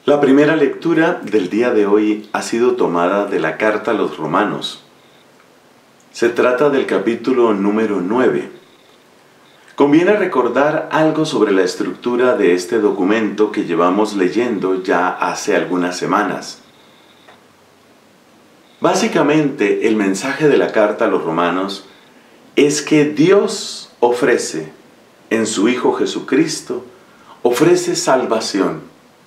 La primera lectura del día de hoy ha sido tomada de la carta a los Romanos. Se trata del capítulo número 9. Conviene recordar algo sobre la estructura de este documento que llevamos leyendo ya hace algunas semanas. Básicamente, el mensaje de la carta a los Romanos es que Dios ofrece en su Hijo Jesucristo, ofrece salvación.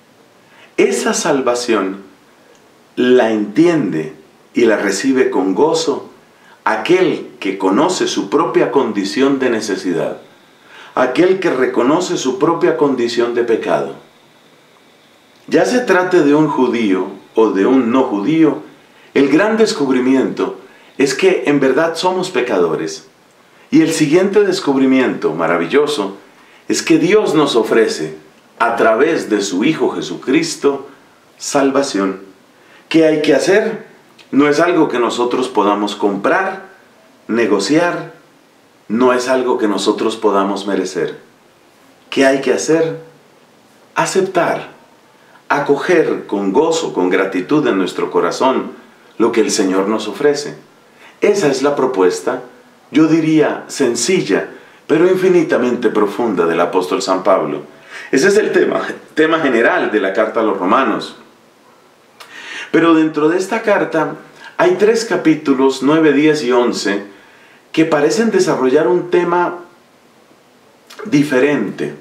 Esa salvación la entiende y la recibe con gozo aquel que conoce su propia condición de necesidad, aquel que reconoce su propia condición de pecado. Ya se trate de un judío o de un no judío, el gran descubrimiento es que en verdad somos pecadores. Y el siguiente descubrimiento maravilloso es que Dios nos ofrece, a través de su Hijo Jesucristo, salvación. ¿Qué hay que hacer? No es algo que nosotros podamos comprar, negociar, no es algo que nosotros podamos merecer. ¿Qué hay que hacer? Aceptar, acoger con gozo, con gratitud en nuestro corazón lo que el Señor nos ofrece. Esa es la propuesta, yo diría sencilla, pero infinitamente profunda del apóstol San Pablo. Ese es el tema general de la carta a los Romanos. Pero dentro de esta carta hay 3 capítulos, 9, 10 y 11, que parecen desarrollar un tema diferente.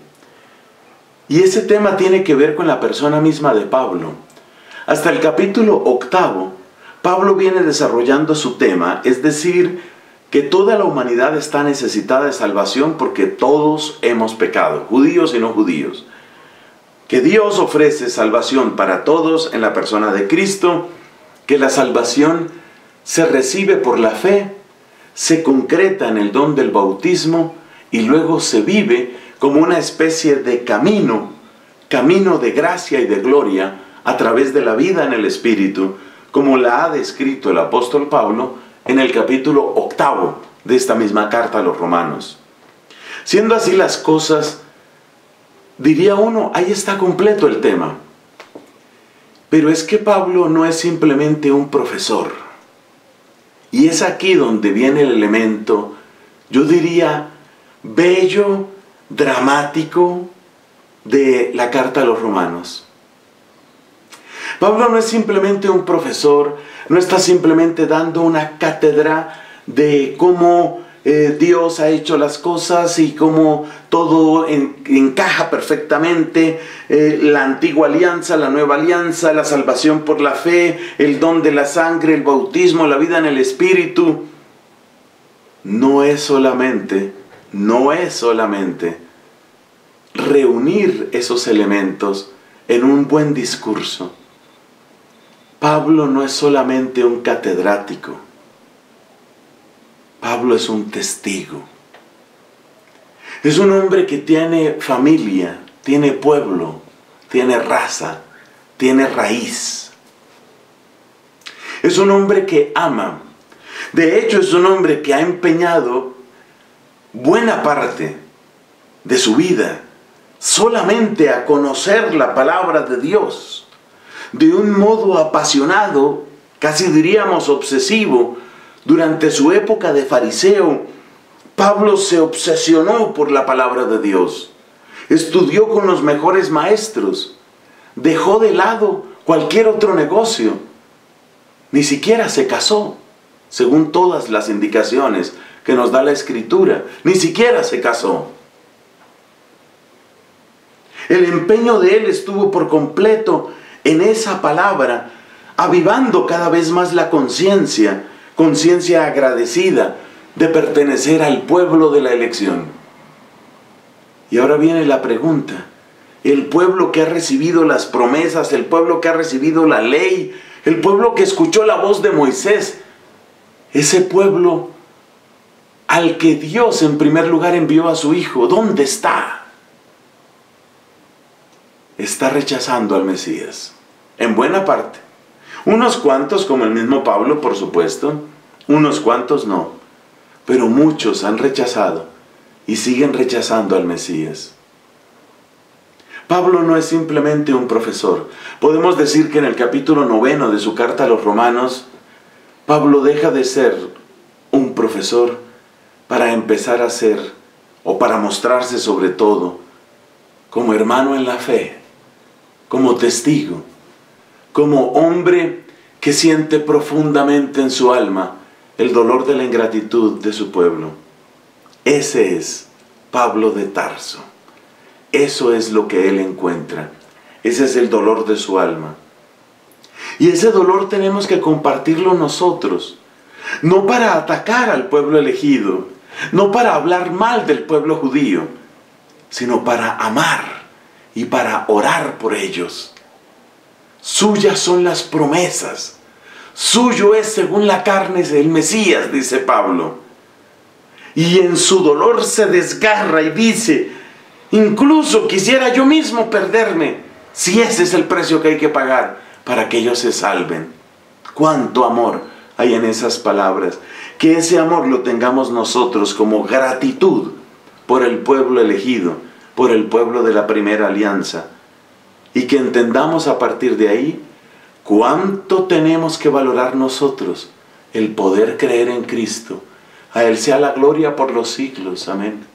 Y ese tema tiene que ver con la persona misma de Pablo. Hasta el capítulo 8, Pablo viene desarrollando su tema, es decir, que toda la humanidad está necesitada de salvación porque todos hemos pecado, judíos y no judíos. Que Dios ofrece salvación para todos en la persona de Cristo, que la salvación se recibe por la fe, se concreta en el don del bautismo y luego se vive como una especie de camino de gracia y de gloria a través de la vida en el Espíritu, como la ha descrito el apóstol Pablo en el capítulo 8 de esta misma carta a los Romanos. Siendo así las cosas, diría uno, ahí está completo el tema. Pero es que Pablo no es simplemente un profesor. Y es aquí donde viene el elemento, yo diría, bello, dramático de la carta a los Romanos. Pablo no es simplemente un profesor, no está simplemente dando una cátedra de cómo Dios ha hecho las cosas y cómo todo encaja perfectamente, la antigua alianza, la nueva alianza, la salvación por la fe, el don de la sangre, el bautismo, la vida en el Espíritu. No es solamente reunir esos elementos en un buen discurso. Pablo no es solamente un catedrático. Pablo es un testigo. Es un hombre que tiene familia, tiene pueblo, tiene raza, tiene raíz. Es un hombre que ama. De hecho, es un hombre que ha empeñado buena parte de su vida solamente a conocer la palabra de Dios. De un modo apasionado, casi diríamos obsesivo, durante su época de fariseo, Pablo se obsesionó por la palabra de Dios. Estudió con los mejores maestros. Dejó de lado cualquier otro negocio. Ni siquiera se casó, según todas las indicaciones que nos da la Escritura. Ni siquiera se casó. El empeño de él estuvo por completo en esa palabra, avivando cada vez más la conciencia agradecida de pertenecer al pueblo de la elección. Y ahora viene la pregunta, el pueblo que ha recibido las promesas, el pueblo que ha recibido la ley, el pueblo que escuchó la voz de Moisés, ese pueblo al que Dios en primer lugar envió a su Hijo, ¿dónde está? Está rechazando al Mesías, en buena parte. Unos cuantos, como el mismo Pablo, por supuesto, unos cuantos no, pero muchos han rechazado y siguen rechazando al Mesías. Pablo no es simplemente un profesor. Podemos decir que en el capítulo 9 de su carta a los Romanos, Pablo deja de ser un profesor para empezar a ser, o para mostrarse sobre todo, como hermano en la fe, como testigo, como hombre que siente profundamente en su alma el dolor de la ingratitud de su pueblo. Ese es Pablo de Tarso. Eso es lo que él encuentra. Ese es el dolor de su alma. Y ese dolor tenemos que compartirlo nosotros. No para atacar al pueblo elegido, no para hablar mal del pueblo judío, sino para amar y para orar por ellos. Suyas son las promesas. Suyo es según la carne el Mesías, dice Pablo. Y en su dolor se desgarra y dice: incluso quisiera yo mismo perderme, si ese es el precio que hay que pagar para que ellos se salven. Cuánto amor hay en esas palabras. Que ese amor lo tengamos nosotros como gratitud por el pueblo elegido, por el pueblo de la primera alianza. Y que entendamos a partir de ahí cuánto tenemos que valorar nosotros el poder creer en Cristo. A Él sea la gloria por los siglos. Amén.